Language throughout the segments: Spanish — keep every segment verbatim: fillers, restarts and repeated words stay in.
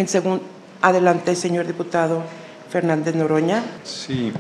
En segundo, adelante, señor diputado Fernández Noroña. Sí.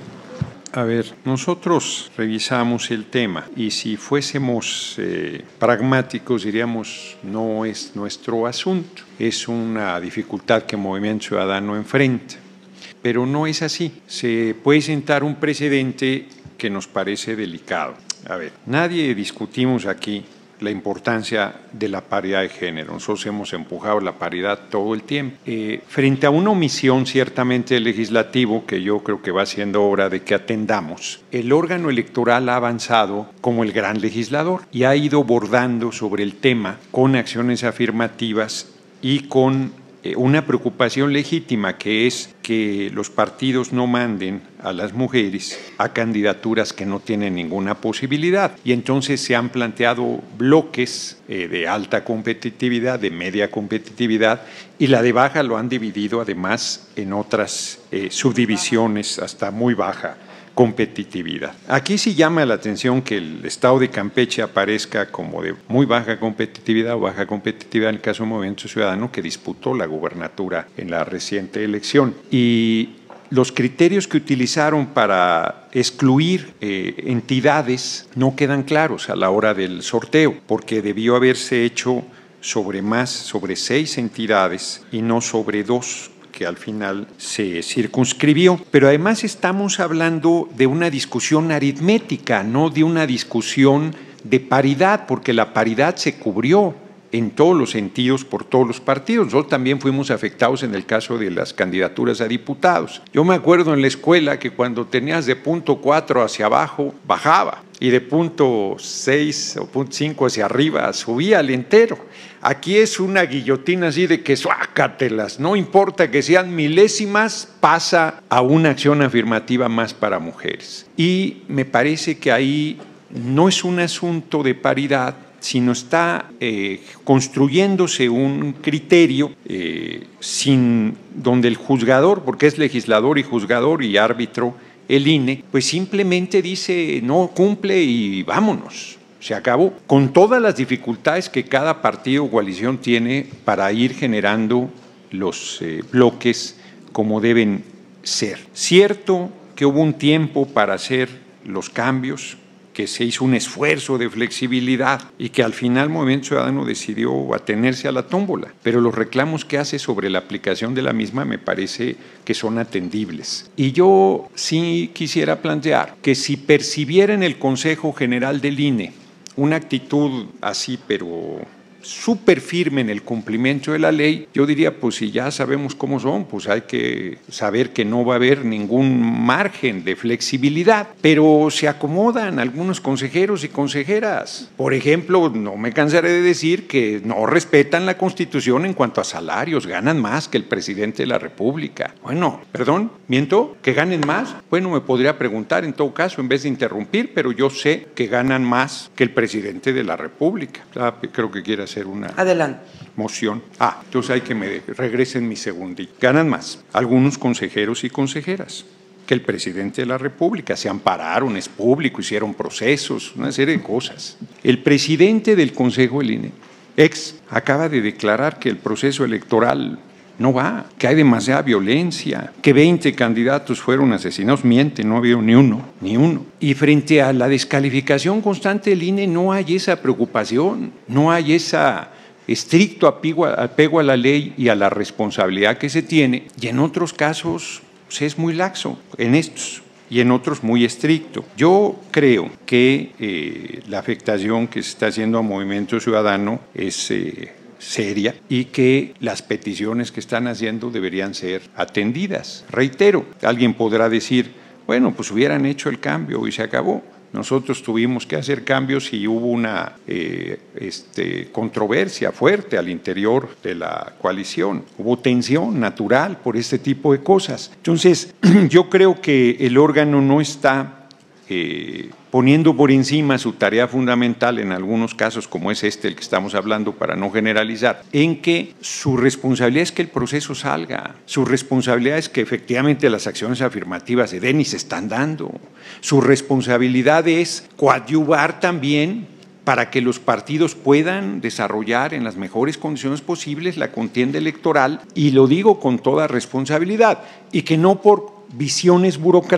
A ver, nosotros revisamos el tema y si fuésemos eh, pragmáticos diríamos no es nuestro asunto, es una dificultad que Movimiento Ciudadano enfrenta, pero no es así. Se puede sentar un precedente que nos parece delicado. A ver, nadie discutimos aquí la importancia de la paridad de género. Nosotros hemos empujado la paridad todo el tiempo. Eh, frente a una omisión ciertamente del legislativo, que yo creo que va siendo hora de que atendamos, el órgano electoral ha avanzado como el gran legislador y ha ido bordando sobre el tema con acciones afirmativas y con eh, una preocupación legítima, que es que los partidos no manden a las mujeres a candidaturas que no tienen ninguna posibilidad. Y entonces se han planteado bloques eh, de alta competitividad, de media competitividad, y la de baja lo han dividido además en otras eh, subdivisiones hasta muy baja competitividad. Aquí sí llama la atención que el estado de Campeche aparezca como de muy baja competitividad o baja competitividad en el caso de Movimiento Ciudadano, que disputó la gubernatura en la reciente elección. Y los criterios que utilizaron para excluir eh, entidades no quedan claros a la hora del sorteo, porque debió haberse hecho sobre más, sobre seis entidades y no sobre dos, que al final se circunscribió. Pero además estamos hablando de una discusión aritmética, no de una discusión de paridad, porque la paridad se cubrió en todos los sentidos por todos los partidos. Nosotros también fuimos afectados en el caso de las candidaturas a diputados. Yo me acuerdo en la escuela que cuando tenías de punto cuatro hacia abajo, bajaba, y de punto seis o punto cinco hacia arriba, subía al entero. Aquí es una guillotina así de que suácatelas, no importa que sean milésimas, pasa a una acción afirmativa más para mujeres. Y me parece que ahí no es un asunto de paridad, sino está eh, construyéndose un criterio eh, sin, donde el juzgador, porque es legislador y juzgador y árbitro, el I N E, pues simplemente dice no cumple y vámonos. Se acabó, con todas las dificultades que cada partido o coalición tiene para ir generando los eh, bloques como deben ser. Cierto que hubo un tiempo para hacer los cambios, que se hizo un esfuerzo de flexibilidad y que al final Movimiento Ciudadano decidió atenerse a la tómbola, pero los reclamos que hace sobre la aplicación de la misma me parece que son atendibles. Y yo sí quisiera plantear que si percibiera en el Consejo General del I N E una actitud así, pero súper firme en el cumplimiento de la ley, yo diría, pues si ya sabemos cómo son, pues hay que saber que no va a haber ningún margen de flexibilidad, pero se acomodan algunos consejeros y consejeras. Por ejemplo, no me cansaré de decir que no respetan la Constitución en cuanto a salarios, ganan más que el presidente de la República. Bueno, perdón, ¿miento? ¿Que ganen más? Bueno, me podría preguntar en todo caso en vez de interrumpir, pero yo sé que ganan más que el presidente de la República. Ah, creo que quiere hacer una Adelante. moción. Ah, entonces hay que me regresen mi segundito. Ganan más algunos consejeros y consejeras que el presidente de la República. Se ampararon, es público, hicieron procesos, una serie de cosas. El presidente del Consejo del I N E, ex, acaba de declarar que el proceso electoral no va, que hay demasiada violencia, que veinte candidatos fueron asesinados. Miente, no ha habido ni uno, ni uno. Y frente a la descalificación constante del I N E no hay esa preocupación, no hay esa estricto apego, apego a la ley y a la responsabilidad que se tiene. Y en otros casos pues, es muy laxo, en estos y en otros muy estricto. Yo creo que eh, la afectación que se está haciendo a Movimiento Ciudadano es Eh, seria y que las peticiones que están haciendo deberían ser atendidas. Reitero, alguien podrá decir, bueno, pues hubieran hecho el cambio y se acabó. Nosotros tuvimos que hacer cambios y hubo una eh, este, controversia fuerte al interior de la coalición. Hubo tensión natural por este tipo de cosas. Entonces, yo creo que el órgano no está Eh, poniendo por encima su tarea fundamental en algunos casos, como es este el que estamos hablando para no generalizar, en que su responsabilidad es que el proceso salga, su responsabilidad es que efectivamente las acciones afirmativas se den y se están dando, su responsabilidad es coadyuvar también para que los partidos puedan desarrollar en las mejores condiciones posibles la contienda electoral, y lo digo con toda responsabilidad, y que no por visiones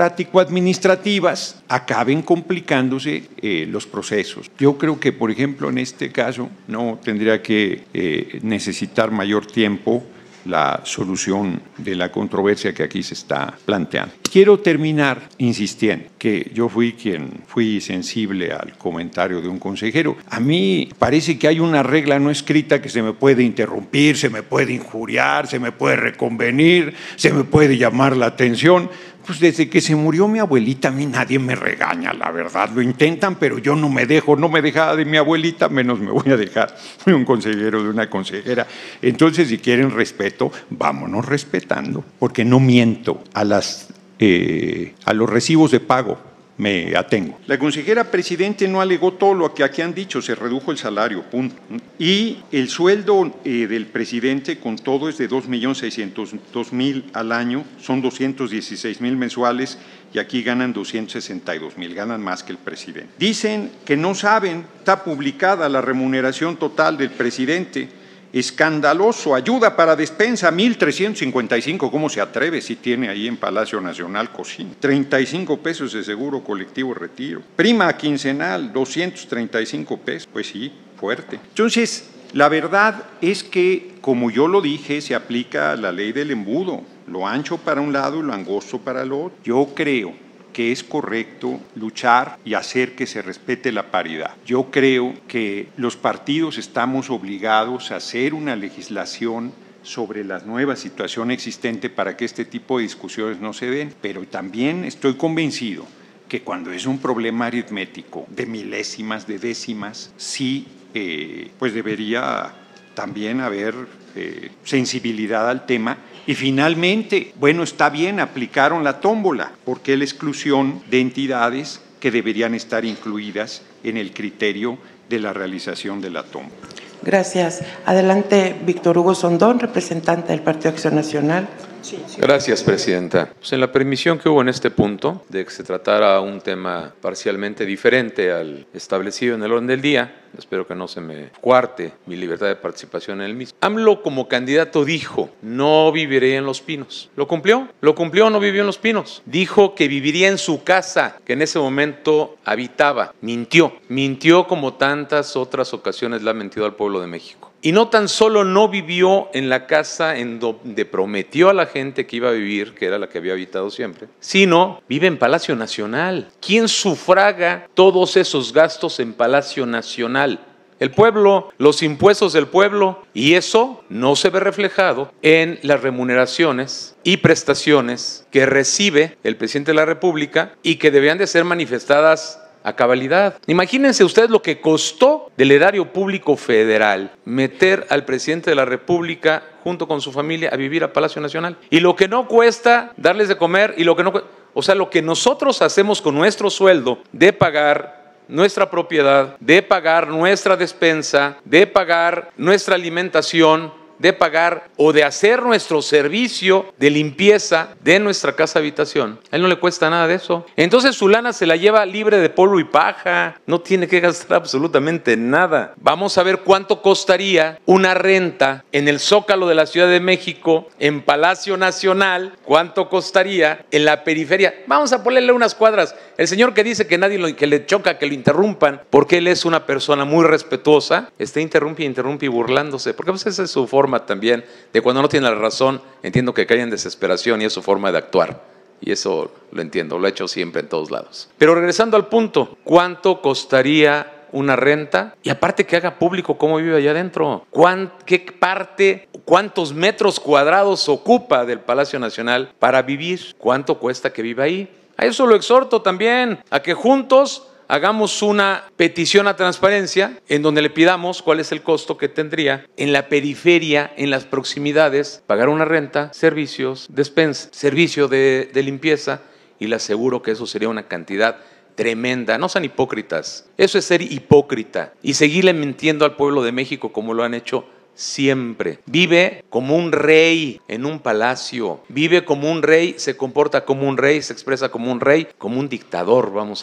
burocrático-administrativas acaben complicándose eh, los procesos. Yo creo que, por ejemplo, en este caso no tendría que eh, necesitar mayor tiempo la solución de la controversia que aquí se está planteando. Quiero terminar insistiendo que yo fui quien fui sensible al comentario de un consejero. A mí parece que hay una regla no escrita que se me puede interrumpir, se me puede injuriar, se me puede reconvenir, se me puede llamar la atención. Pues desde que se murió mi abuelita, a mí nadie me regaña, la verdad. Lo intentan, pero yo no me dejo, no me dejaba de mi abuelita, menos me voy a dejar de un consejero, de una consejera. Entonces, si quieren respeto, vámonos respetando, porque no miento a, las, eh, a los recibos de pago. Me atengo. La consejera presidente no alegó todo lo que aquí han dicho, se redujo el salario, punto. Y el sueldo eh, del presidente con todo es de dos millones seiscientos dos mil al año, son doscientos dieciséis mil mensuales y aquí ganan doscientos sesenta y dos mil, ganan más que el presidente. Dicen que no saben, está publicada la remuneración total del presidente. Escandaloso, ayuda para despensa, mil trescientos cincuenta y cinco, ¿cómo se atreve si tiene ahí en Palacio Nacional cocina? treinta y cinco pesos de seguro colectivo retiro. Prima quincenal, doscientos treinta y cinco pesos, pues sí, fuerte. Entonces, la verdad es que, como yo lo dije, se aplica la ley del embudo, lo ancho para un lado y lo angosto para el otro. Yo creo que es correcto luchar y hacer que se respete la paridad. Yo creo que los partidos estamos obligados a hacer una legislación sobre la nueva situación existente para que este tipo de discusiones no se den, pero también estoy convencido que cuando es un problema aritmético de milésimas, de décimas, sí, eh, pues debería también haber eh, sensibilidad al tema. Y finalmente, bueno, está bien, aplicaron la tómbola, porque la exclusión de entidades que deberían estar incluidas en el criterio de la realización de la tómbola. Gracias. Adelante, Víctor Hugo Sondón, representante del Partido Acción Nacional. Sí, sí. Gracias, Presidenta. Pues en la permisión que hubo en este punto de que se tratara un tema parcialmente diferente al establecido en el orden del día, espero que no se me cuarte mi libertad de participación en el mismo. AMLO como candidato dijo, no viviré en Los Pinos. ¿Lo cumplió? ¿Lo cumplió o no vivió en Los Pinos? Dijo que viviría en su casa, que en ese momento habitaba. Mintió. Mintió como tantas otras ocasiones le ha mentido al pueblo de México. Y no tan solo no vivió en la casa en donde prometió a la gente que iba a vivir, que era la que había habitado siempre, sino vive en Palacio Nacional. ¿Quién sufraga todos esos gastos en Palacio Nacional? El pueblo, los impuestos del pueblo, y eso no se ve reflejado en las remuneraciones y prestaciones que recibe el presidente de la República y que debían de ser manifestadas a cabalidad. Imagínense ustedes lo que costó del erario público federal meter al presidente de la República junto con su familia a vivir a Palacio Nacional. Y lo que no cuesta darles de comer y lo que no cuesta, o sea, lo que nosotros hacemos con nuestro sueldo de pagar nuestra propiedad, de pagar nuestra despensa, de pagar nuestra alimentación, de pagar o de hacer nuestro servicio de limpieza de nuestra casa habitación. A él no le cuesta nada de eso. Entonces su lana se la lleva libre de polvo y paja. No tiene que gastar absolutamente nada. Vamos a ver cuánto costaría una renta en el Zócalo de la Ciudad de México, en Palacio Nacional. ¿Cuánto costaría en la periferia? Vamos a ponerle unas cuadras. El señor que dice que nadie lo, que le choca que lo interrumpan, porque él es una persona muy respetuosa, está interrumpe, interrumpe y burlándose, porque pues esa es su forma también, de cuando no tiene la razón, entiendo que cae en desesperación y es su forma de actuar. Y eso lo entiendo, lo he hecho siempre en todos lados. Pero regresando al punto, ¿cuánto costaría una renta? Y aparte que haga público cómo vive allá adentro. ¿Qué parte, cuántos metros cuadrados ocupa del Palacio Nacional para vivir? ¿Cuánto cuesta que viva ahí? A eso lo exhorto también, a que juntos hagamos una petición a transparencia en donde le pidamos cuál es el costo que tendría en la periferia, en las proximidades, pagar una renta, servicios, despensa, servicio de, de limpieza, y le aseguro que eso sería una cantidad tremenda. No sean hipócritas, eso es ser hipócrita y seguirle mintiendo al pueblo de México como lo han hecho siempre. Vive como un rey en un palacio, vive como un rey, se comporta como un rey, se expresa como un rey, como un dictador, vamos a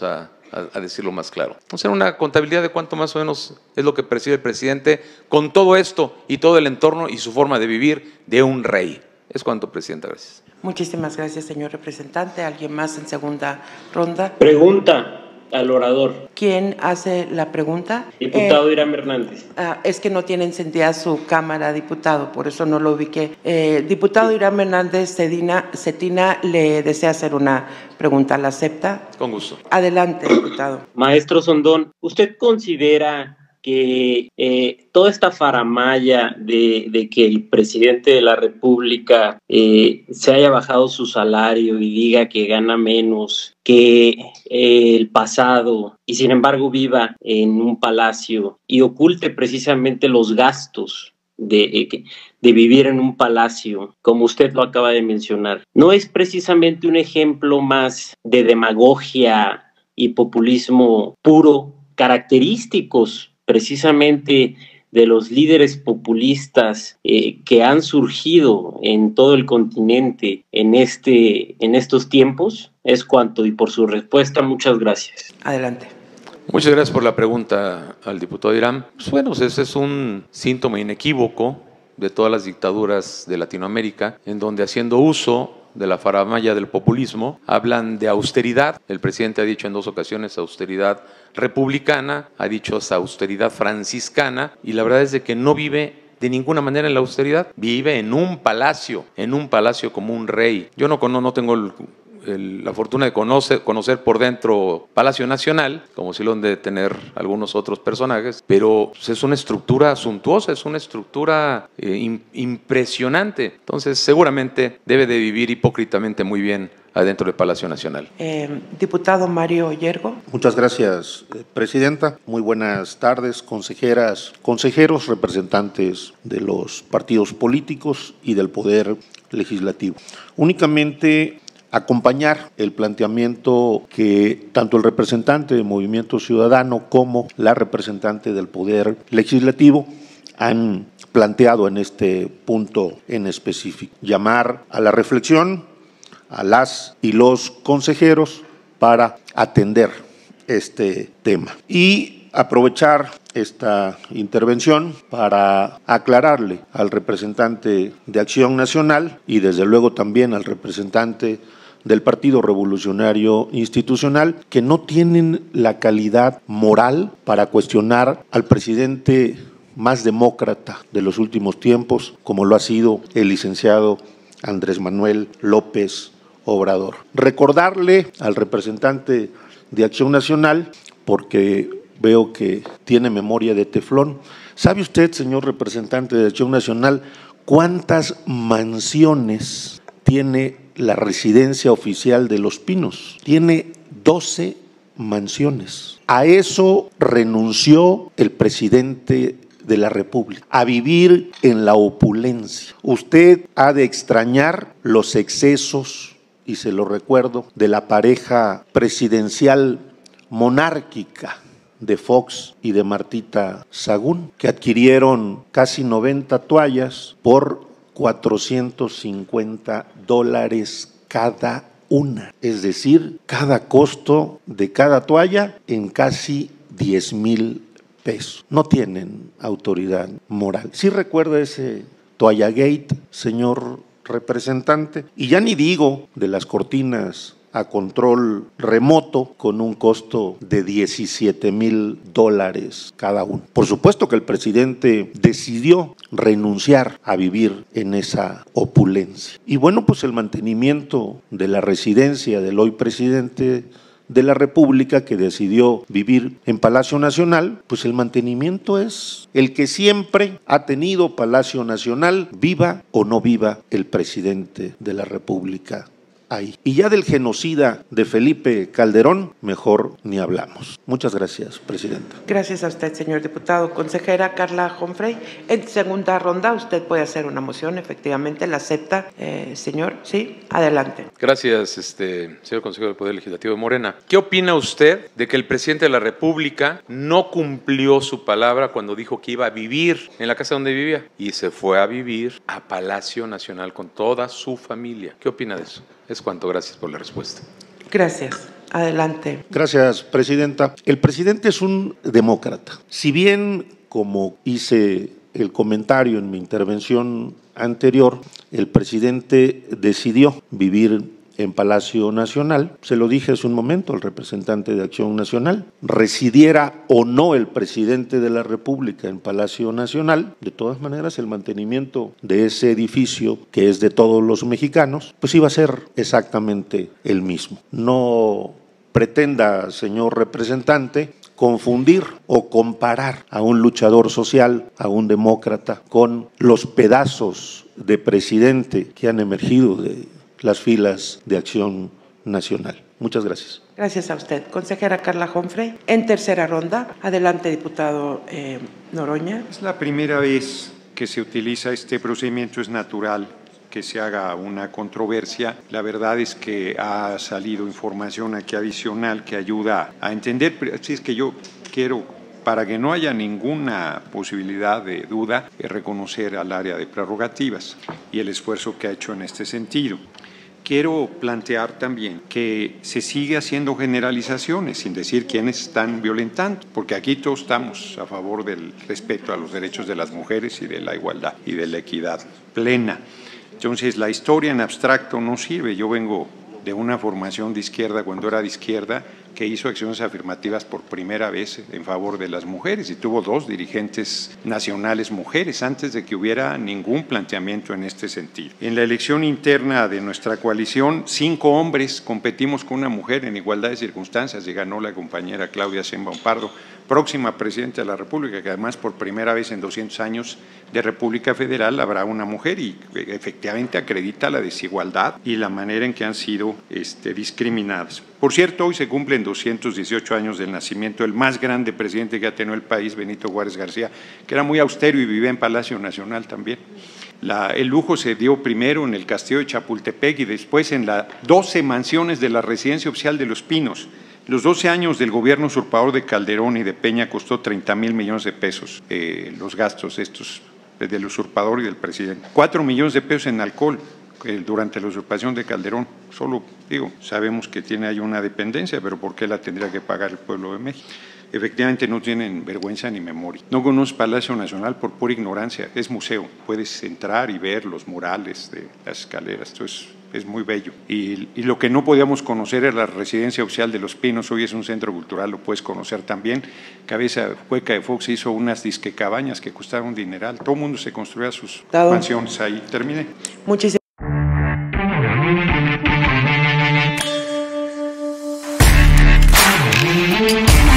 a, a decirlo más claro. Vamos a hacer una contabilidad de cuánto más o menos es lo que percibe el presidente con todo esto y todo el entorno y su forma de vivir de un rey. Es cuanto, Presidenta. Gracias. Muchísimas gracias, señor representante. ¿Alguien más en segunda ronda? Pregunta al orador. ¿Quién hace la pregunta? Diputado eh, Irán Hernández. Ah, es que no tiene encendida su cámara, diputado, por eso no lo ubiqué. Eh, diputado Irán Hernández Cetina, Cetina le desea hacer una pregunta. ¿La acepta? Con gusto. Adelante, diputado. Maestro Sondón, ¿usted considera que eh, toda esta faramalla de, de que el presidente de la República eh, se haya bajado su salario y diga que gana menos que eh, el pasado y sin embargo viva en un palacio y oculte precisamente los gastos de, de vivir en un palacio, como usted lo acaba de mencionar, no es precisamente un ejemplo más de demagogia y populismo puro, característicos precisamente de los líderes populistas eh, que han surgido en todo el continente en, este, en estos tiempos? Es cuanto, y por su respuesta, muchas gracias. Adelante. Muchas gracias por la pregunta al diputado Irán. Pues bueno, ese es un síntoma inequívoco de todas las dictaduras de Latinoamérica, en donde haciendo uso de la faramalla del populismo, hablan de austeridad. El presidente ha dicho en dos ocasiones austeridad republicana, ha dicho austeridad franciscana, y la verdad es de que no vive de ninguna manera en la austeridad, vive en un palacio, en un palacio como un rey. Yo no, no, no tengo el, el, la fortuna de conocer, conocer por dentro Palacio Nacional, como si lo han de tener algunos otros personajes, pero es una estructura suntuosa, es una estructura eh, in, impresionante. Entonces seguramente debe de vivir hipócritamente muy bien adentro del Palacio Nacional. Eh, diputado Mario Yergo. Muchas gracias, Presidenta. Muy buenas tardes, consejeras, consejeros, representantes de los partidos políticos y del Poder Legislativo. Únicamente acompañar el planteamiento que tanto el representante del Movimiento Ciudadano como la representante del Poder Legislativo han planteado en este punto en específico. Llamar a la reflexión a las y los consejeros para atender este tema. Y aprovechar esta intervención para aclararle al representante de Acción Nacional y desde luego también al representante del Partido Revolucionario Institucional que no tienen la calidad moral para cuestionar al presidente más demócrata de los últimos tiempos, como lo ha sido el licenciado Andrés Manuel López Obrador. Recordarle al representante de Acción Nacional, porque veo que tiene memoria de teflón. ¿Sabe usted, señor representante de Acción Nacional, cuántas mansiones tiene la residencia oficial de Los Pinos? Tiene doce mansiones. A eso renunció el presidente de la República, a vivir en la opulencia. Usted ha de extrañar los excesos, y se lo recuerdo, de la pareja presidencial monárquica de Fox y de Martita Sagún, que adquirieron casi noventa toallas por cuatrocientos cincuenta dólares cada una, es decir, cada costo de cada toalla en casi diez mil pesos. No tienen autoridad moral. ¿Sí recuerda ese Toallagate, señor representante? Y ya ni digo de las cortinas a control remoto con un costo de diecisiete mil dólares cada uno. Por supuesto que el presidente decidió renunciar a vivir en esa opulencia. Y bueno, pues el mantenimiento de la residencia del hoy presidente de la República, que decidió vivir en Palacio Nacional, pues el mantenimiento es el que siempre ha tenido Palacio Nacional, viva o no viva el presidente de la República ahí. Y ya del genocida de Felipe Calderón, mejor ni hablamos. Muchas gracias, Presidenta. Gracias a usted, señor diputado. Consejera Carla Humphrey, en segunda ronda usted puede hacer una moción, efectivamente, ¿la acepta, eh, señor? Sí, adelante. Gracias, este, señor consejero del Poder Legislativo de Morena. ¿Qué opina usted de que el presidente de la República no cumplió su palabra cuando dijo que iba a vivir en la casa donde vivía y se fue a vivir a Palacio Nacional con toda su familia? ¿Qué opina de eso? Es cuanto, gracias por la respuesta. Gracias. Adelante. Gracias, presidenta. El presidente es un demócrata. Si bien, como hice el comentario en mi intervención anterior, el presidente decidió vivir en Palacio Nacional, se lo dije hace un momento al representante de Acción Nacional, residiera o no el presidente de la República en Palacio Nacional, de todas maneras el mantenimiento de ese edificio, que es de todos los mexicanos, pues iba a ser exactamente el mismo. No pretenda, señor representante, confundir o comparar a un luchador social, a un demócrata, con los pedazos de presidente que han emergido de las filas de Acción Nacional. Muchas gracias. Gracias a usted. Consejera Carla Jonfre, en tercera ronda. Adelante, diputado eh, Noroña. Es la primera vez que se utiliza este procedimiento, es natural que se haga una controversia. La verdad es que ha salido información aquí adicional que ayuda a entender. Así es que yo quiero, para que no haya ninguna posibilidad de duda, reconocer al área de prerrogativas y el esfuerzo que ha hecho en este sentido. Quiero plantear también que se sigue haciendo generalizaciones sin decir quiénes están violentando, porque aquí todos estamos a favor del respeto a los derechos de las mujeres y de la igualdad y de la equidad plena. Entonces, la historia en abstracto no sirve. Yo vengo de una formación de izquierda, cuando era de izquierda, que hizo acciones afirmativas por primera vez en favor de las mujeres y tuvo dos dirigentes nacionales mujeres antes de que hubiera ningún planteamiento en este sentido. En la elección interna de nuestra coalición, cinco hombres competimos con una mujer en igualdad de circunstancias y ganó la compañera Claudia Sheinbaum Pardo, próxima presidenta de la República, que además por primera vez en doscientos años de República Federal habrá una mujer y efectivamente acredita la desigualdad y la manera en que han sido este, discriminadas. Por cierto, hoy se cumplen doscientos dieciocho años del nacimiento del más grande presidente que ha tenido el país, Benito Juárez García, que era muy austero y vivía en Palacio Nacional también. La, el lujo se dio primero en el castillo de Chapultepec y después en las doce mansiones de la Residencia Oficial de Los Pinos. Los doce años del gobierno usurpador de Calderón y de Peña costó treinta mil millones de pesos eh, los gastos estos del usurpador y del presidente. Cuatro millones de pesos en alcohol eh, durante la usurpación de Calderón. Solo, digo, sabemos que tiene ahí una dependencia, pero ¿por qué la tendría que pagar el pueblo de México? Efectivamente no tienen vergüenza ni memoria. No conoces Palacio Nacional por pura ignorancia, es museo. Puedes entrar y ver los murales de las escaleras, esto es, es muy bello. Y, y lo que no podíamos conocer era la Residencia Oficial de Los Pinos, hoy es un centro cultural, lo puedes conocer también. Cabeza Hueca de Fox hizo unas disque cabañas que costaron un dineral, todo el mundo se construía sus Dado. mansiones ahí. Terminé. Muchísimas Thank you.